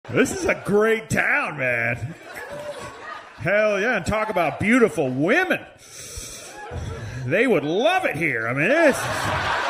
This is a great town, man. Hell yeah, and talk about beautiful women. They would love it here. I mean, it's...